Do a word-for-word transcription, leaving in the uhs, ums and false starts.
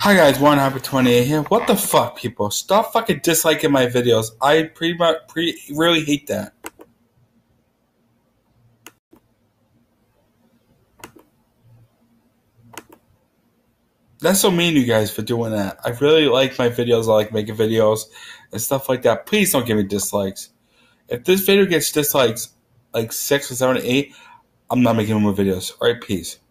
Hi guys, warren harper twenty-eight here. What the fuck, people? Stop fucking disliking my videos. I pretty much pre really hate that. That's so mean, you guys, for doing that. I really like my videos. I like making videos and stuff like that. Please don't give me dislikes. If this video gets dislikes like six or seven or eight, I'm not making more videos. Alright, peace.